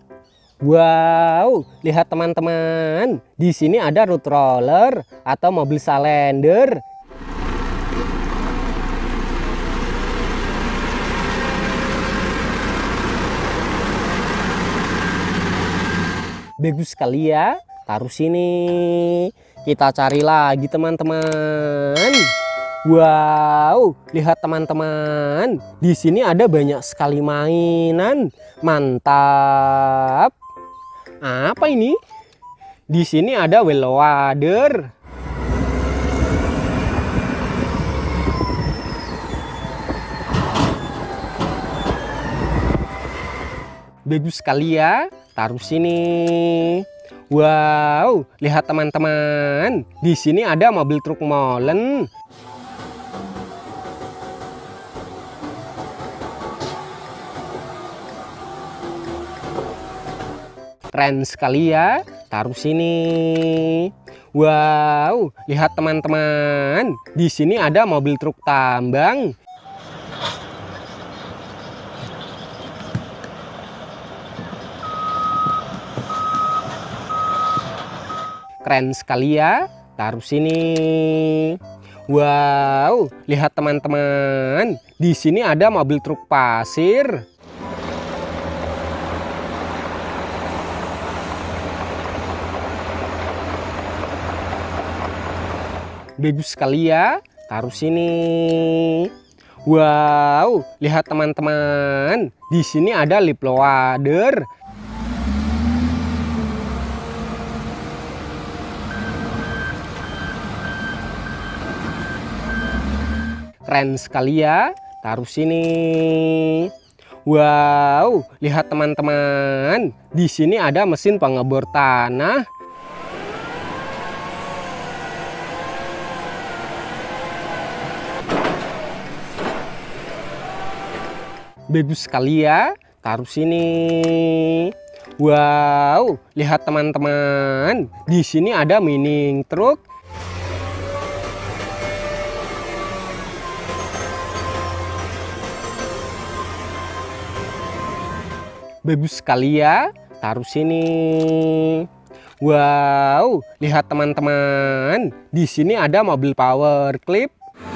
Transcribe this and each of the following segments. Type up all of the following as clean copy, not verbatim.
Wow, lihat teman-teman. Di sini ada road roller atau mobil salender. Bagus sekali ya. Taruh sini. Kita cari lagi teman-teman. Wow, lihat teman-teman. Di sini ada banyak sekali mainan. Mantap. Apa ini? Di sini ada well water. Bagus sekali ya. Taruh sini. Wow, lihat teman-teman. Di sini ada mobil truk molen. Keren sekali ya. Taruh sini. Wow, lihat teman-teman. Di sini ada mobil truk tambang. Keren sekali ya. Taruh sini. Wow, lihat teman-teman. Di sini ada mobil truk pasir. Bagus sekali ya. Taruh sini. Wow, lihat teman-teman. Di sini ada lip loader. Keren sekali ya. Taruh sini. Wow, lihat teman-teman. Di sini ada mesin pengebor tanah. Bagus sekali ya. Taruh sini. Wow, lihat teman-teman. Di sini ada mining truk. Bagus sekali ya. Taruh sini. Wow, lihat teman-teman. Di sini ada mobil power clip.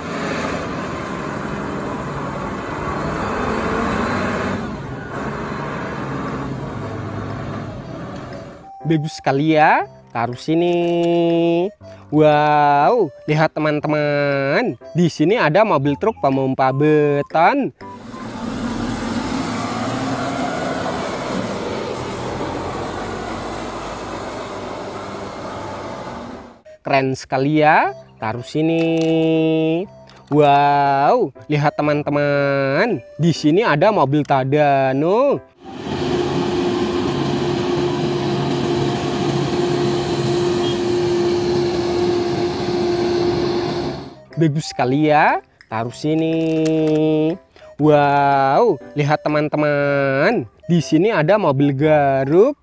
Bagus sekali ya. Taruh sini. Wow, lihat teman-teman. Di sini ada mobil truk pemompa beton. Keren sekali ya. Taruh sini. Wow, lihat teman-teman. Di sini ada mobil Tadano. Bagus sekali ya. Taruh sini. Wow, lihat teman-teman. Di sini ada mobil garuk.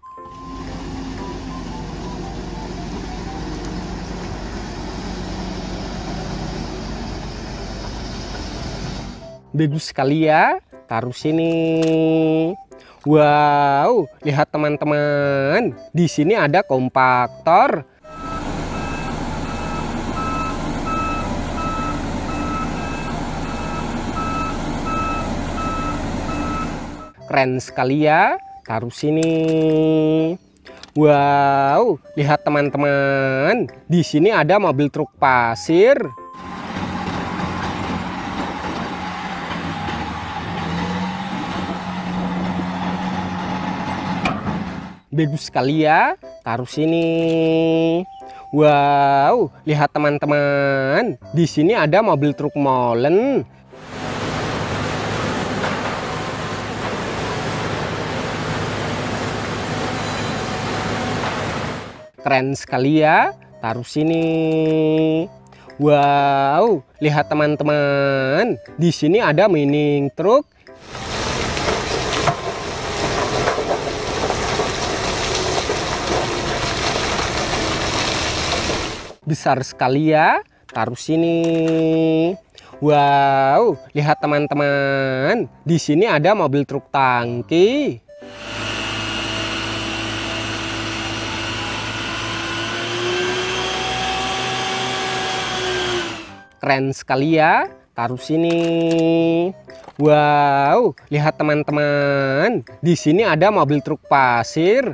Bagus sekali ya. Taruh sini. Wow, lihat teman-teman. Di sini ada kompaktor. Keren sekali ya. Taruh sini. Wow, lihat teman-teman. Di sini ada mobil truk pasir. Bagus sekali ya. Taruh sini. Wow, lihat teman-teman. Di sini ada mobil truk molen. Keren sekali ya. Taruh sini. Wow, lihat teman-teman. Di sini ada mining truk. Besar sekali ya. Taruh sini. Wow, lihat teman-teman. Di sini ada mobil truk tangki. Keren sekali ya. Taruh sini. Wow, lihat teman-teman. Di sini ada mobil truk pasir.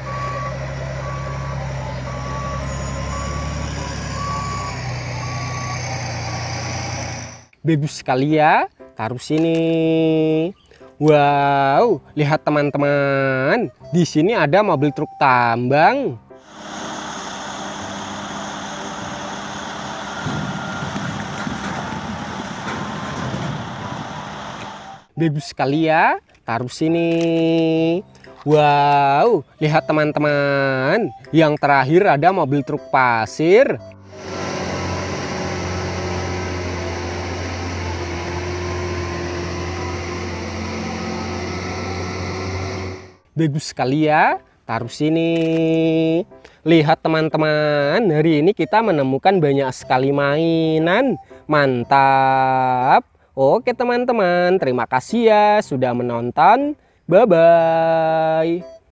Bagus sekali ya. Taruh sini. Wow, lihat teman-teman. Di sini ada mobil truk tambang. Bagus sekali ya. Taruh sini. Wow, lihat teman-teman. Yang terakhir ada mobil truk pasir. Bagus sekali ya. Taruh sini. Lihat teman-teman, hari ini kita menemukan banyak sekali mainan. Mantap. Oke teman-teman, terima kasih ya sudah menonton. Bye-bye.